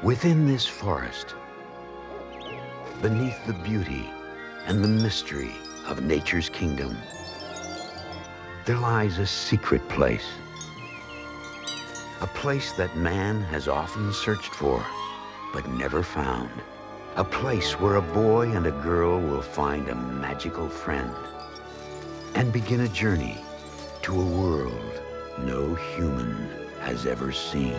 Within this forest, beneath the beauty and the mystery of nature's kingdom, there lies a secret place. A place that man has often searched for, but never found. A place where a boy and a girl will find a magical friend and begin a journey to a world no human has ever seen.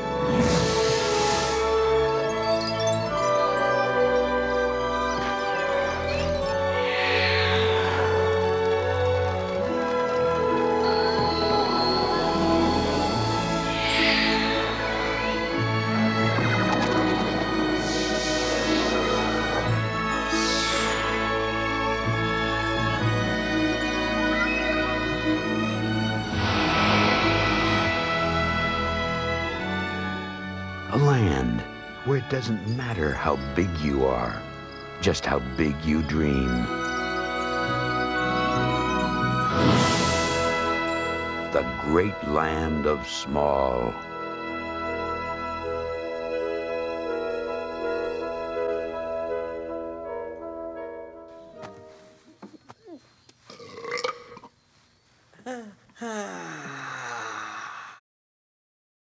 A land where it doesn't matter how big you are, just how big you dream. The great land of small